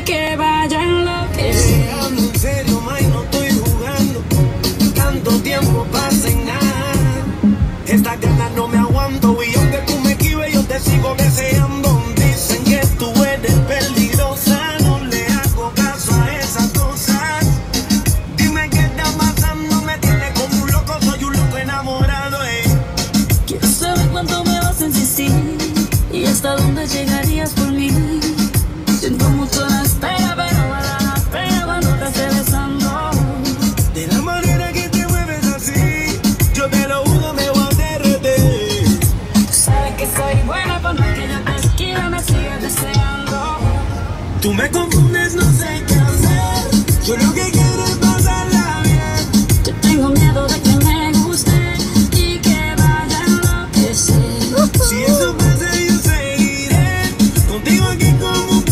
que vaya enloqueciendo. En serio, may, no estoy jugando. Tanto tiempo pasa en nada. Estas ganas no me aguanto. Y aunque tú me esquives, yo te sigo deseando. Dicen que tú eres peligrosa. No le hago caso a esas cosas. Dime qué está pasando. Me tienes como un loco. Soy un loco enamorado, Quiero saber cuánto me vas a insistir y hasta dónde llegarías por mí. Siento mucho la espera, pero vale la pena cuando te esté besando. De la manera que te mueves así, yo te lo juro, me voy a derretir. Sabes que soy buena, por más que yo te esquive, me sigues deseando. Tú me confundes, no sé qué hacer. Yo lo que quiero es pasarla bien. Yo tengo miedo de que me guste y que vaya a enloquecer. Si eso pasa, yo seguiré contigo aquí como